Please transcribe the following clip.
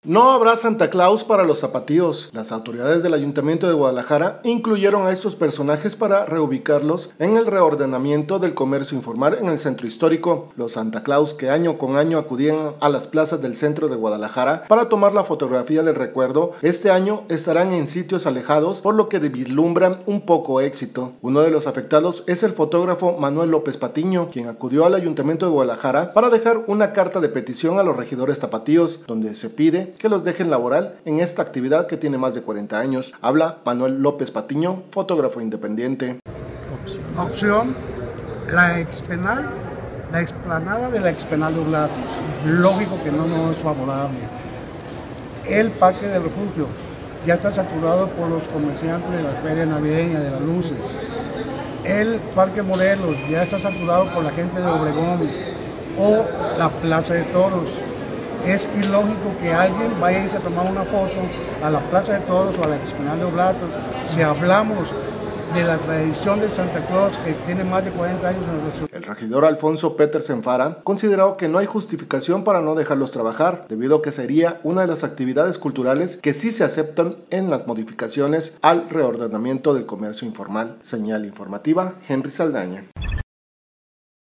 No habrá Santa Claus para los zapatillos. Las autoridades del Ayuntamiento de Guadalajara incluyeron a estos personajes para reubicarlos en el reordenamiento del comercio informal en el centro histórico. Los Santa Claus, que año con año acudían a las plazas del centro de Guadalajara para tomar la fotografía del recuerdo, este año estarán en sitios alejados, por lo que vislumbran un poco éxito. Uno de los afectados es el fotógrafo Manuel López Patiño, quien acudió al Ayuntamiento de Guadalajara para dejar una carta de petición a los regidores tapatíos, donde se pide que los dejen laborar en esta actividad que tiene más de 40 años. Habla Manuel López Patiño, fotógrafo independiente. Opción, la explanada de la explanada de Oblatos. Lógico que no es favorable. El parque de refugio ya está saturado por los comerciantes de la feria navideña, de las luces. El parque Morelos ya está saturado por la gente de Obregón o la plaza de toros. Es ilógico que alguien vaya a irse a tomar una foto a la plaza de toros o a la explanada de Oblatos. Si hablamos de la tradición de Santa Claus, que tiene más de 40 años en nuestro... El regidor Alfonso Petersen Fara consideró que no hay justificación para no dejarlos trabajar, debido a que sería una de las actividades culturales que sí se aceptan en las modificaciones al reordenamiento del comercio informal. Señal informativa, Henry Saldaña.